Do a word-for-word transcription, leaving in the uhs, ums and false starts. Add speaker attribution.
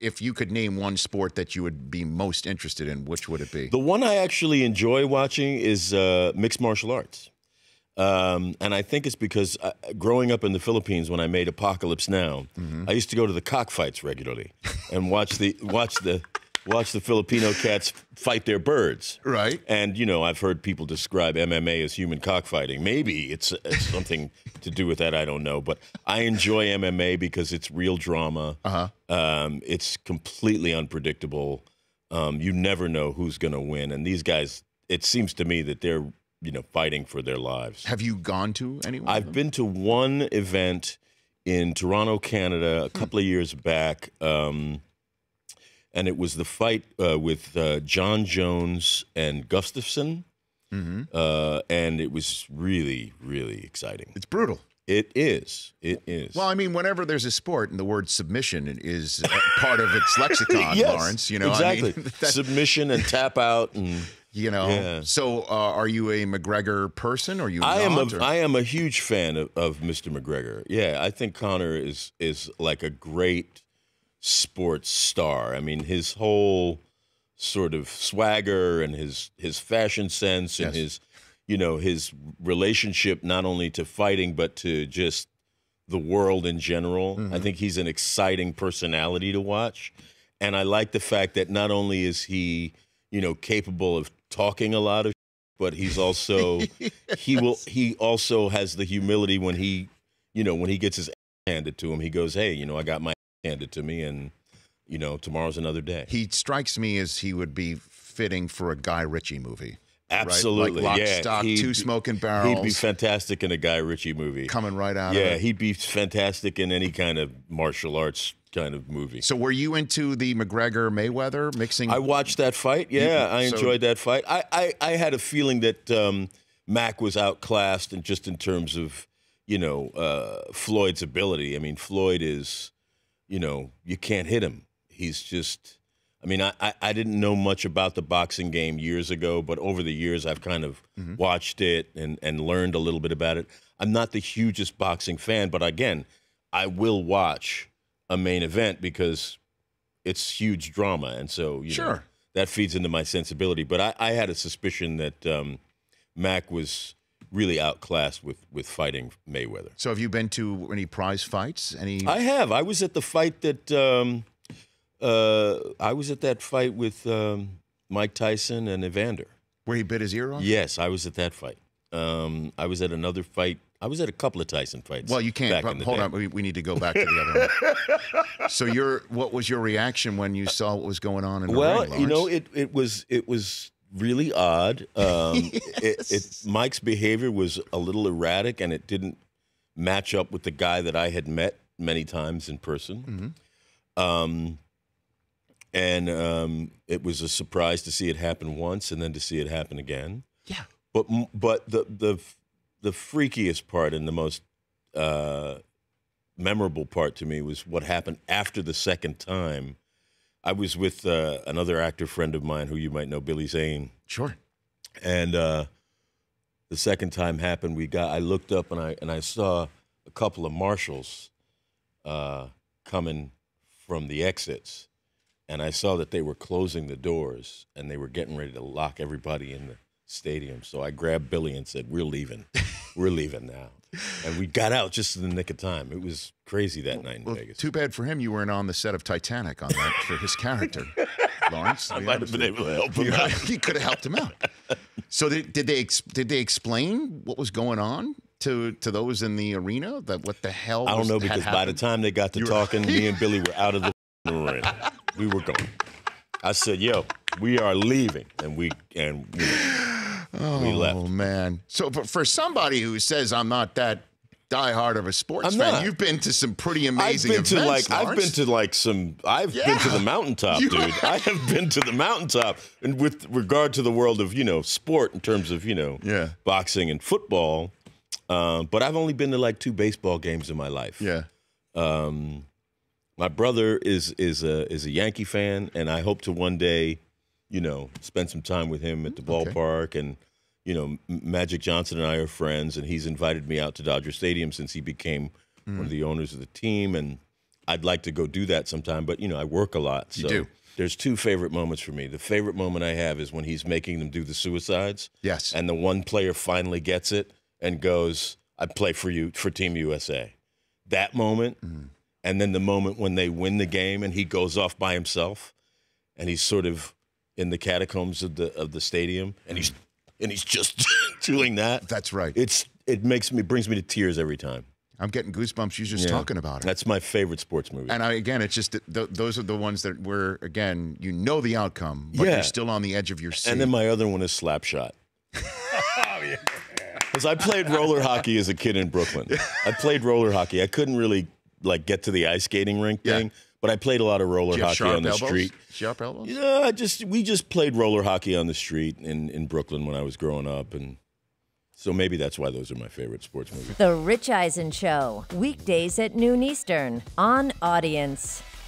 Speaker 1: if you could name one sport that you would be most interested in, which would it be?
Speaker 2: The one I actually enjoy watching is uh, mixed martial arts. Um, and I think it's because uh, growing up in the Philippines, when I made Apocalypse Now, mm-hmm. I used to go to the cockfights regularly and watch the watch the watch the Filipino cats fight their birds.
Speaker 1: Right.
Speaker 2: And you know, I've heard people describe M M A as human cockfighting. Maybe it's, it's something to do with that. I don't know. But I enjoy M M A because it's real drama. Uh-huh. Um, it's completely unpredictable. Um, you never know who's going to win. And these guys, it seems to me that they're you know, fighting for their lives.
Speaker 1: Have you gone to any one
Speaker 2: I've
Speaker 1: of them?
Speaker 2: been to one event in Toronto, Canada, a couple of years back, um, and it was the fight uh, with uh, John Jones and Gustafsson, mm-hmm. uh, and it was really, really exciting.
Speaker 1: It's brutal.
Speaker 2: It is. It is.
Speaker 1: Well, I mean, whenever there's a sport and the word submission is part of its lexicon,
Speaker 2: yes,
Speaker 1: Laurence, you know,
Speaker 2: exactly.
Speaker 1: I mean,
Speaker 2: submission and tap out and.
Speaker 1: You know,
Speaker 2: yeah.
Speaker 1: so uh, are you a McGregor person, or you?
Speaker 2: I am.
Speaker 1: Not,
Speaker 2: A,
Speaker 1: or?
Speaker 2: I am a huge fan of, of Mister McGregor. Yeah, I think Conor is is like a great sports star. I mean, his whole sort of swagger and his his fashion sense and yes. his, you know, his relationship not only to fighting but to just the world in general. Mm-hmm. I think he's an exciting personality to watch, and I like the fact that not only is he, you know, capable of talking a lot of, but he's also yes. he will he also has the humility when he, you know, when he gets his ass handed to him, he goes, hey, you know, I got my ass handed to me, and you know, tomorrow's another day.
Speaker 1: He strikes me as he would be fitting for a Guy Ritchie movie.
Speaker 2: Absolutely,
Speaker 1: right? Like Lock,
Speaker 2: yeah.
Speaker 1: Stock,
Speaker 2: He'd,
Speaker 1: Two Smoking Barrels.
Speaker 2: He'd be fantastic in a Guy Ritchie movie.
Speaker 1: Coming right out.
Speaker 2: Yeah,
Speaker 1: of it.
Speaker 2: he'd be fantastic in any kind of martial arts kind of movie.
Speaker 1: So were you into the McGregor Mayweather mixing?
Speaker 2: I watched that fight. Yeah,
Speaker 1: you,
Speaker 2: I
Speaker 1: so,
Speaker 2: enjoyed that fight. I, I, I had a feeling that um, Mac was outclassed, and just in terms of, you know, uh, Floyd's ability. I mean, Floyd is, you know, you can't hit him. He's just, I mean, I, I, I didn't know much about the boxing game years ago, but over the years I've kind of mm-hmm. watched it and, and learned a little bit about it. I'm not the hugest boxing fan, but again, I will watch a main event because it's huge drama, and so you
Speaker 1: sure.
Speaker 2: know, that feeds into my sensibility. But I, I had a suspicion that um, Mac was really outclassed with with fighting Mayweather.
Speaker 1: So have you been to any prize fights? Any?
Speaker 2: I have. I was at the fight that um, uh, I was at that fight with um, Mike Tyson and Evander,
Speaker 1: where he bit his ear off.
Speaker 2: Yes, I was at that fight. Um, I was at another fight. I was at a couple of Tyson fights.
Speaker 1: Well, you can't. Hold day. on, we, we need to go back to the other one. So, your what was your reaction when you saw what was going on in the
Speaker 2: well,
Speaker 1: ring,
Speaker 2: Well, you know, it it was it was really odd. Um, yes. it, it, Mike's behavior was a little erratic, and it didn't match up with the guy that I had met many times in person. Mm-hmm. um, and um, it was a surprise to see it happen once, and then to see it happen again.
Speaker 1: Yeah.
Speaker 2: But but the the the freakiest part and the most uh, memorable part to me was what happened after the second time. I was with uh, another actor friend of mine who you might know, Billy Zane.
Speaker 1: Sure.
Speaker 2: And uh, the second time happened, we got. I looked up and I and I saw a couple of marshals uh, coming from the exits, and I saw that they were closing the doors and they were getting ready to lock everybody in the stadium. So I grabbed Billy and said, we're leaving. We're leaving now. And we got out just in the nick of time. It was crazy that night in
Speaker 1: well,
Speaker 2: Vegas.
Speaker 1: Too bad for him you weren't on the set of Titanic on that for his character, Laurence.
Speaker 2: I might have been able to help him
Speaker 1: you,
Speaker 2: out.
Speaker 1: You could have helped him out. So did, did they did they explain what was going on to to those in the arena? That what the hell?
Speaker 2: I don't
Speaker 1: was,
Speaker 2: know, because by the time they got to talking, me and Billy were out of the room. We were gone. I said, "Yo, we are leaving," and we and you know,
Speaker 1: oh,
Speaker 2: we left.
Speaker 1: Oh man! So for, for somebody who says I'm not that diehard of a sports
Speaker 2: I'm
Speaker 1: fan,
Speaker 2: not.
Speaker 1: You've been to some pretty amazing
Speaker 2: I've been
Speaker 1: events,
Speaker 2: to like
Speaker 1: Laurence.
Speaker 2: I've been to like some I've
Speaker 1: yeah.
Speaker 2: been to the mountaintop,
Speaker 1: You
Speaker 2: dude.
Speaker 1: have.
Speaker 2: I have been to the mountaintop, and with regard to the world of you know sport in terms of you know
Speaker 1: yeah.
Speaker 2: boxing and football, um, but I've only been to like two baseball games in my life.
Speaker 1: Yeah.
Speaker 2: Um, my brother is is a is a Yankee fan, and I hope to one day, you know, spend some time with him at the ballpark. Okay. And you know, Magic Johnson and I are friends, and he's invited me out to Dodger Stadium since he became mm. one of the owners of the team. And I'd like to go do that sometime, but, you know, I work a lot. So
Speaker 1: You do.
Speaker 2: There's two favorite moments for me. The favorite moment I have is when he's making them do the suicides.
Speaker 1: Yes.
Speaker 2: And the one player finally gets it and goes, I play for you, for Team U S A. That moment, mm. and then the moment when they win the game and he goes off by himself and he's sort of in the catacombs of the of the stadium and he's and he's just doing that.
Speaker 1: That's right.
Speaker 2: It's it makes me brings me to tears every time.
Speaker 1: I'm getting goosebumps. You just
Speaker 2: Yeah.
Speaker 1: talking about it.
Speaker 2: That's my favorite sports movie.
Speaker 1: And I, again, it's just that th- those are the ones that were, again, you know the outcome, but
Speaker 2: Yeah.
Speaker 1: you're still on the edge of your seat.
Speaker 2: And then my other one is Slapshot.
Speaker 3: Oh, yeah.
Speaker 2: Because I played roller hockey as a kid in Brooklyn. I played roller hockey. I couldn't really like get to the ice skating rink
Speaker 1: Yeah.
Speaker 2: thing, but I played a lot of roller
Speaker 1: Do you have
Speaker 2: hockey
Speaker 1: sharp
Speaker 2: on the
Speaker 1: elbows?
Speaker 2: street.
Speaker 1: Sharp elbows?
Speaker 2: Yeah, I just we just played roller hockey on the street in, in Brooklyn when I was growing up, and so maybe that's why those are my favorite sports movies.
Speaker 4: The Rich Eisen Show, weekdays at noon Eastern on Audience.